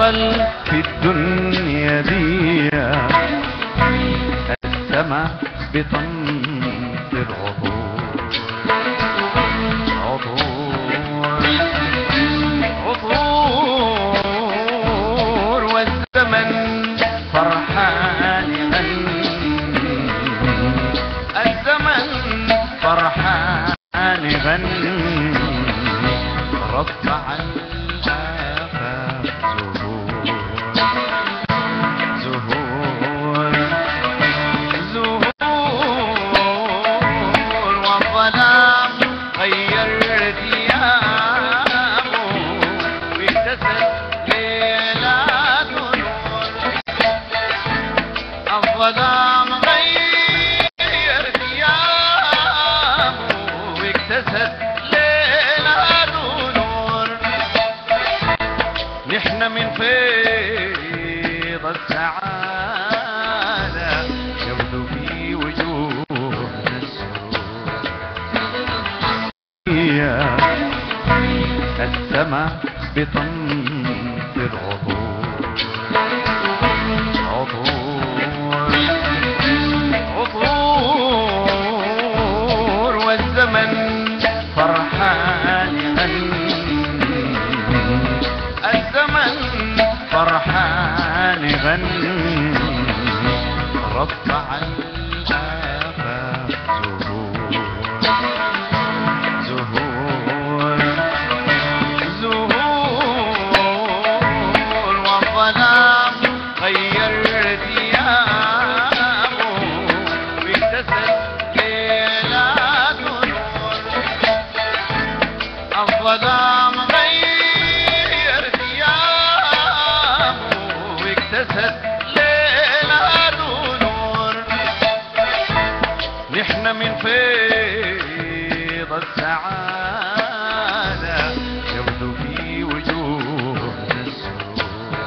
حصل في الدنيا دي السما بتمطر عطور والزمن فرحان يغني، الزمن فرحان يغني، رفع الآفاق زهور والظلام غير ثيابه واكتسب ليلات نور، الظلام غير ثيابه واكتسب ليلات نور. نحن من فيض السعادة يبدو في وجوهنا السرور، السما بتمطر عطور والزمن فرحان يغني، الزمن فرحان يغني، رفع الآفاق زهور والظلام غير ثيابه واكتسب ليلات نور، الظلام غير ثيابه واكتسب ليلات نور. نحن من فيض السعادة يبدو في وجوهنا السرور.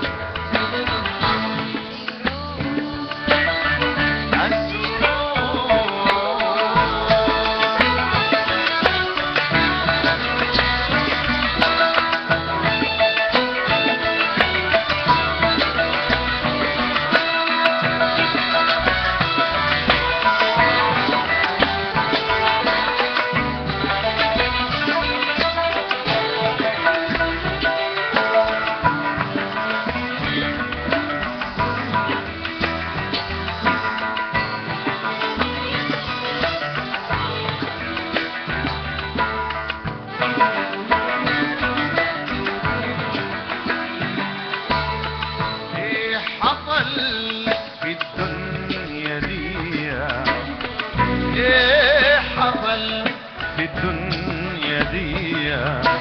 في الدنيا دي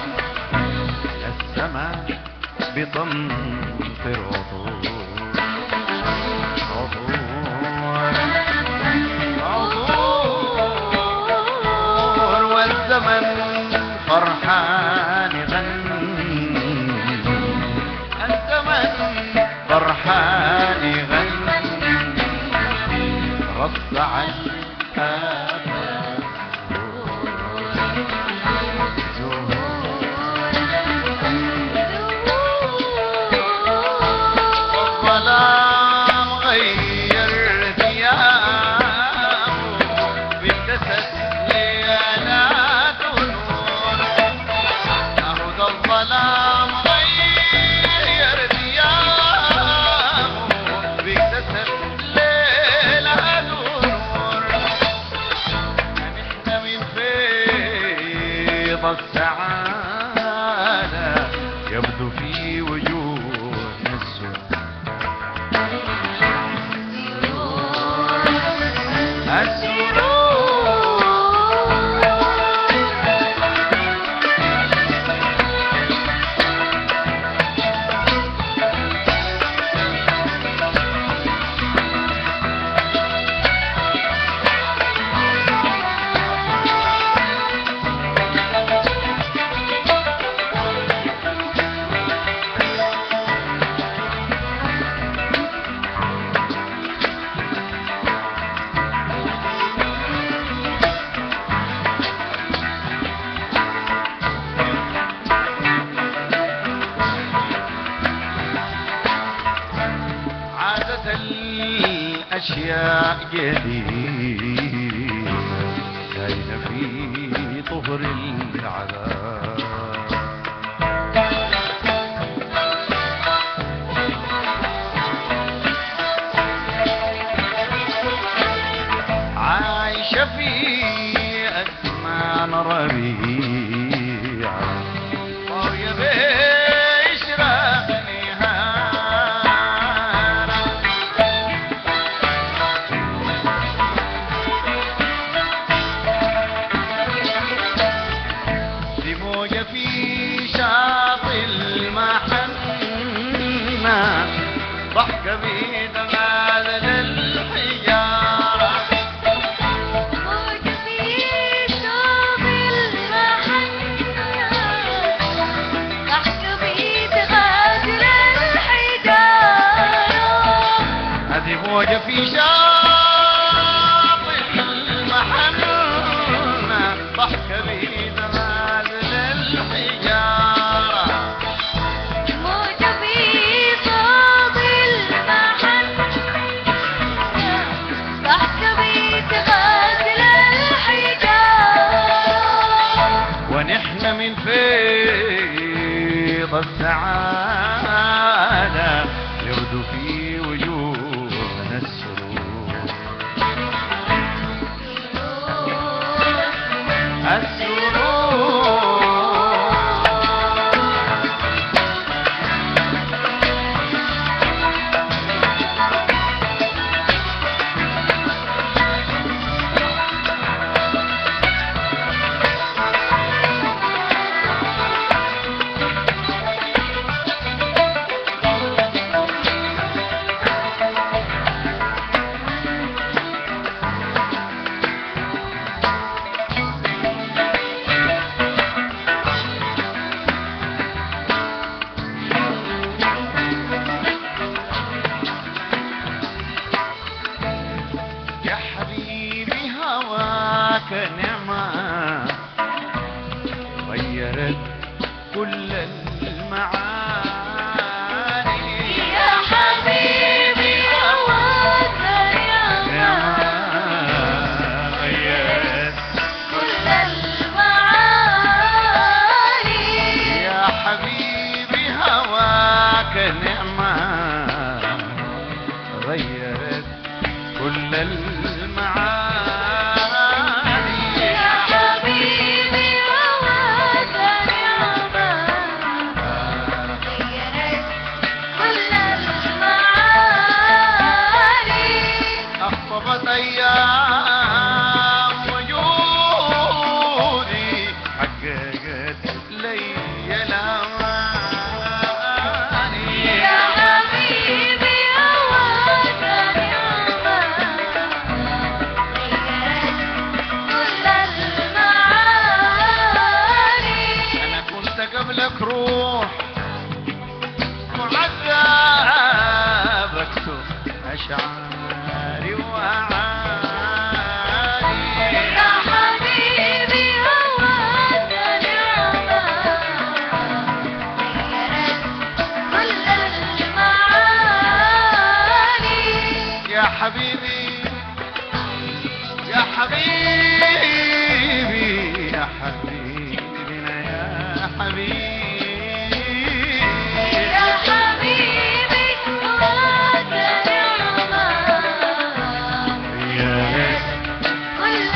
السما بتمطر عطور والزمن فرحان يغني، الزمن فرحان يغني، رفع الظلام غير ثيابه واكتسب ليلات نور، أهدى الظلام غير ثيابه واكتسب ليلات نور. نحن من فيض السعادة يبدو في وجوهنا السرور. أشياء قديمة كاينة في طهر العذاب. عايشة في أزمان ربيعة طاوية بإشراق نهارا، دي موجة في شاطئ المحنة ضحكة بدمال الحجارة. موجة في شاطئ المحنة ضحكة بدمال الحجارة. موجة في شاطئ المحنة ضحكة بدمال الحجارة. ونحن من فيض السعادة يبدو في وجوهنا السرور. نعمة غيرت كل المعاني. يا حبيبي هواك نعمة غيرت كل المعاني. يا حبيبي هواك نعمة غيرت كل المعاني. أيام وجودي حققت لي الأماني. يا حبيبي هواك نعمة غيرت كل المعاني. أنا كنت قبلك روح معذب أكتب أشعاري وأعاني. يا حبيبي هواك نعمة غيرت كل المعاني. يا حبيبي يا حبيبي يا حبيبنا يا حبيبي. يا حبيبي هواك نعمة غيرت كل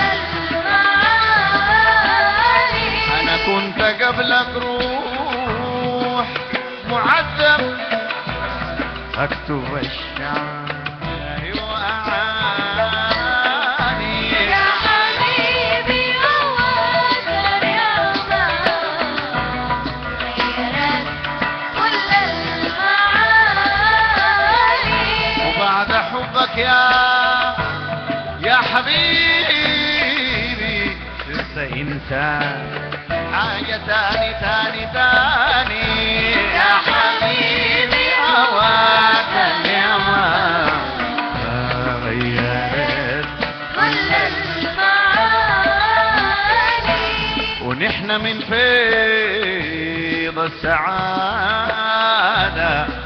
المعاني. أنا كنت قبلك روح معذب أكتب الشعر وأعاني. يا حبيبي هواك نعمة غيرت كل المعاني. وبعد حبك يا حبيبي لسه انت حاجة تاني. يا حبيبي هواك النعمة غيرت كل المعاني. ونحن من فيض السعادة